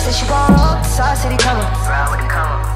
said she gon' roll, Saw City come up.